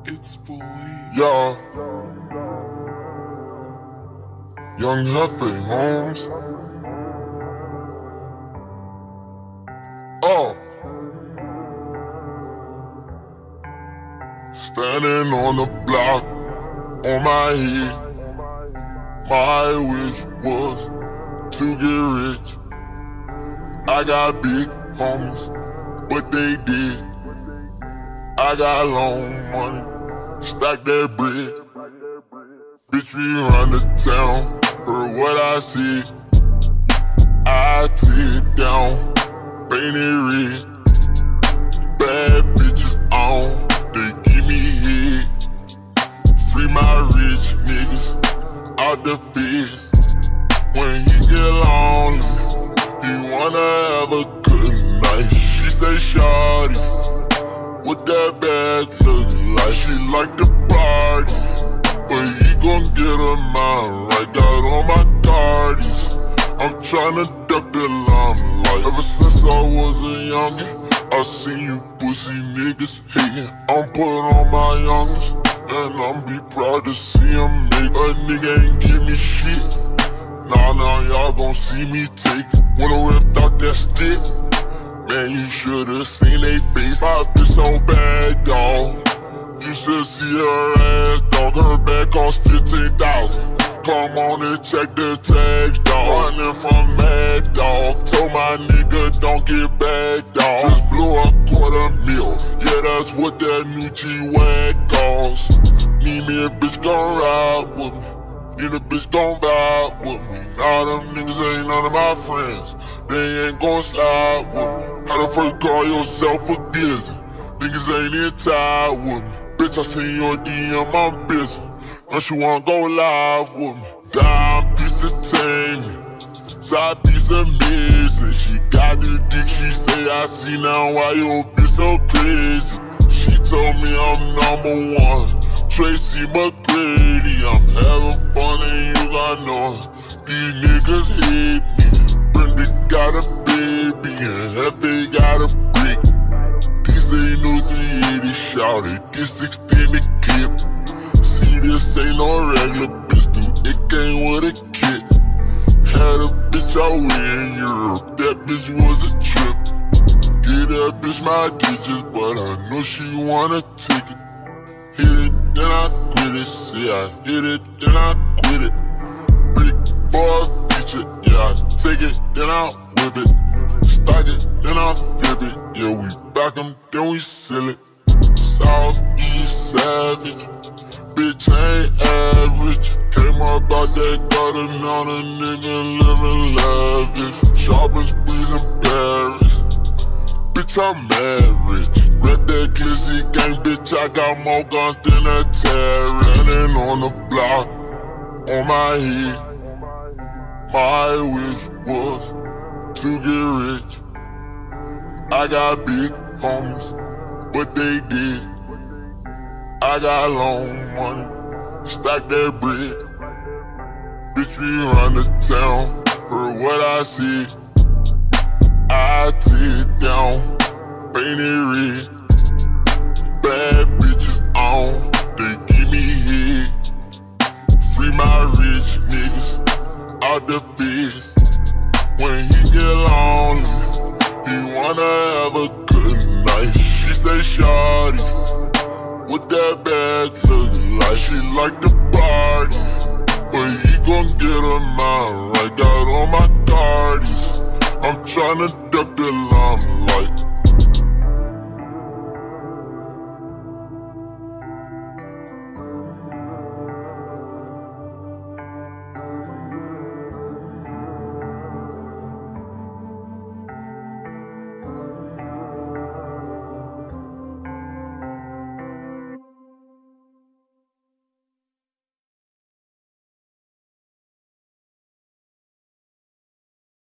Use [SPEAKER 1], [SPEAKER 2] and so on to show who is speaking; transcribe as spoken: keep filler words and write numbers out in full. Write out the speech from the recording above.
[SPEAKER 1] It's believed.
[SPEAKER 2] Yeah. Young Huffy Holmes. Oh. Standing on the block, on my head. My wish was to get rich. I got big homies, but they did. I got long money, stack that bread. Bitch, we run the town, heard what I said. I tear it down, paint it red. Bad bitches on, they give me head. Free my rich niggas out the feds. When he get lonely, he wanna have a good night. She say, shawty, what that bag look like? She like the party, but he gon' get her mind right. Got on my cardies, I'm tryna duck the limelight. Ever since I was a youngin', I seen you pussy niggas hatin'. I'm put on my youngest, and I'm be proud to see him make. A nigga ain't give me shit. Nah, nah, y'all gon' see me take it. When I ripped out that stick, man, you should've seen they face. My bitch so bad, dawg. You should see her ass, dawg. Her bag cost fifteen thousand. Come on and check the tags, dawg. Running from mad, dawg. Told my nigga don't get back, dawg. Just blew a quarter mil. Yeah, that's what that new G-Wag costs. Need me a bitch gon' ride with me. Need a bitch gon' vibe with me. Nah, them niggas ain't none of my friends. They ain't gon' slide with me. How the fuck call yourself a Glizzy? Niggas ain't in tied with me. Bitch, I seen your D M, I'm busy. Unless you wanna go live with me. Dime piece to tame me. Side piece amazing. She got the dick, she say I see now why your bitch so crazy. She told me I'm number one. Tracy McGrady, I'm having fun and you got know these niggas hate me. Brenda got a baby and F A got a brick. This ain't no three eighty shouted, this extended clip. See, this ain't no regular pistol, it came with a kit. Had a bitch out in Europe, that bitch was a trip. Get that bitch my digits, but I know she wanna take it. Hit it, then I quit it. See, I hit it, then I quit it. Big boy feature, yeah, I take it, then I whip it. Stack it, then I flip it. Yeah, we back 'em, then we seal it. Southeast savage, bitch ain't average. Came up out that gutter, now the nigga living lavish. Shopping sprees in Paris, bitch I'm mad rich. Rep that Glizzy gang, bitch, I got more guns than a terrorist. Standing on the block, on my head. My wish was to get rich. I got big homies, but they did. I got long money, stack that bread. Bitch, we run the town, heard what I said. I tear it down, paint it red. Bad bitches on, they give me head. Free my rich niggas out the feds. When he get lonely, he wanna have a good night. She say, shawty, what that bag look like? She like the party, but he gon' get her mind right. Got on my cardies, I'm tryna